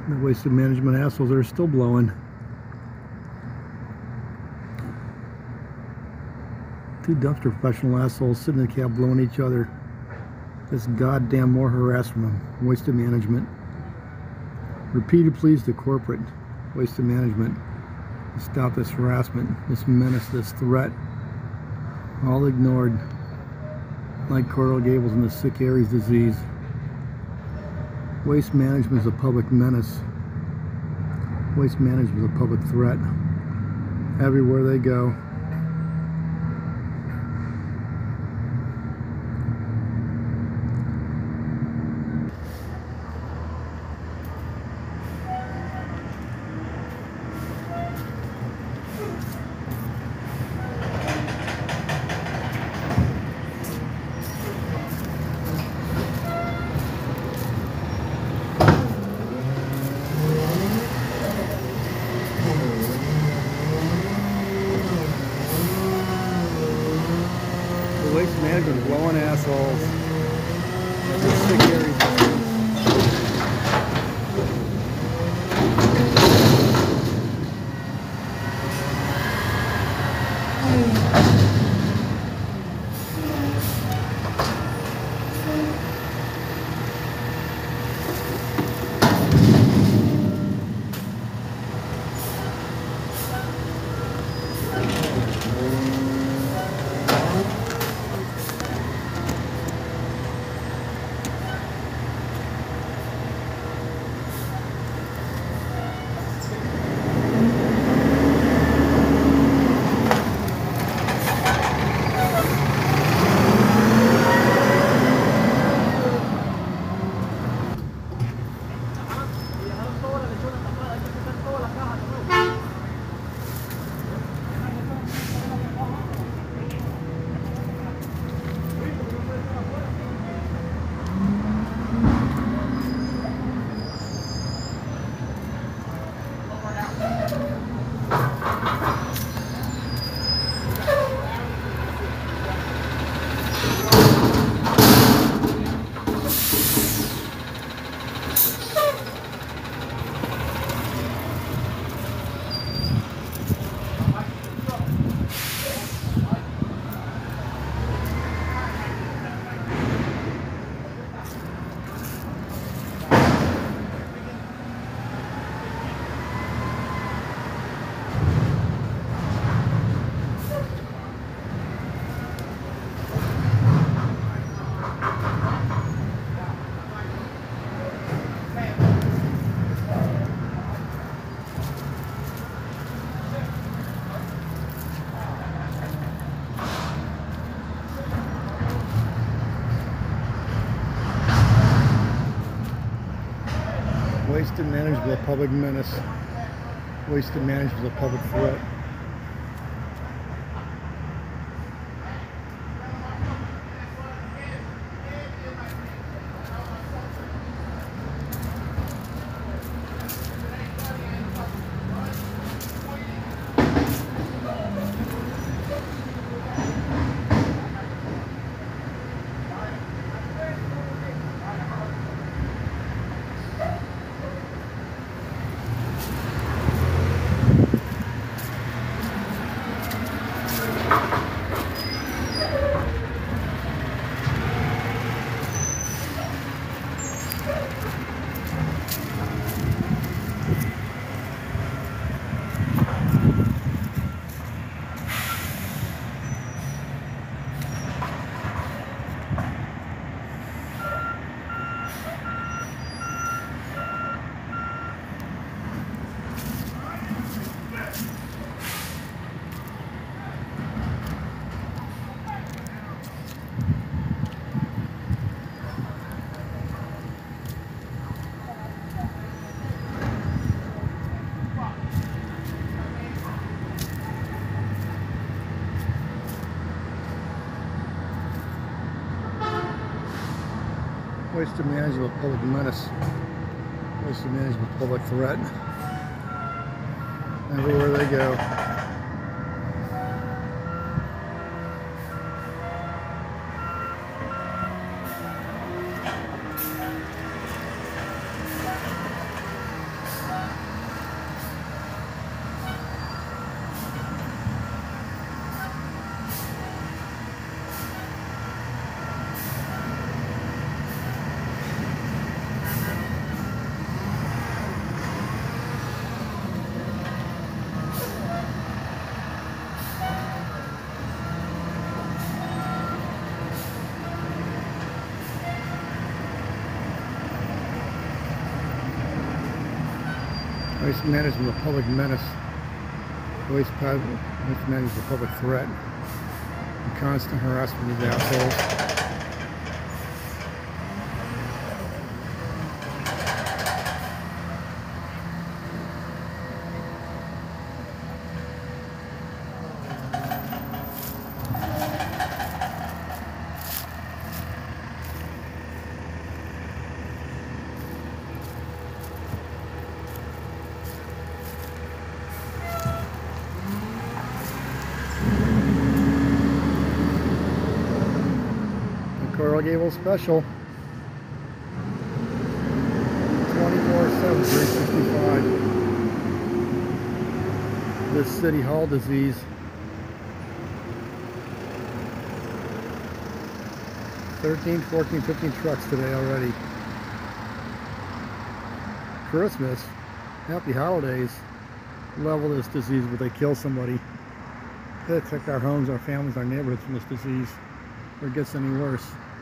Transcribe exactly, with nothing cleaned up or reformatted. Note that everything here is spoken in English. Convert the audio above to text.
The waste management assholes are still blowing. Two dumpster professional assholes sitting in the cab blowing each other. This goddamn more harassment. Waste management. Repeated pleas to corporate waste management to stop this harassment, this menace, this threat. All ignored. Like Coral Gables and the sick Aries disease. Waste management is a public menace. Waste management is a public threat. Everywhere they go. Waste management blowing assholes. That's a sick Aries disease. Waste management is a public menace. Waste management is a public threat. Waste management is a public menace. Waste management is a public threat. Everywhere they go. Waste management, a public menace. Waste, waste management, a public threat. And constant harassment of these assholes. Coral Gable special, twenty-four seven, three sixty-five. This City Hall disease. thirteen, fourteen, fifteen trucks today already. Christmas, happy holidays, level this disease where they kill somebody. They protect our homes, our families, our neighborhoods from this disease, or it gets any worse.